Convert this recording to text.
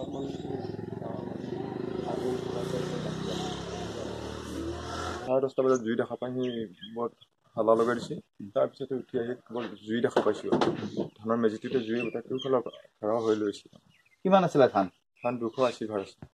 10টা বজাত জুই দেখা পাই সি বৰ হালা লগাই দিছে তাৰপিছতে উঠি আহি কেৱল জুই দেখা পাইছোঁ ধানৰ মেজিটোতে জুই গোটেই ফালৰ ধৰা হৈ লৈছে কিমান আছিলে ধান 280 ঘৰ আছে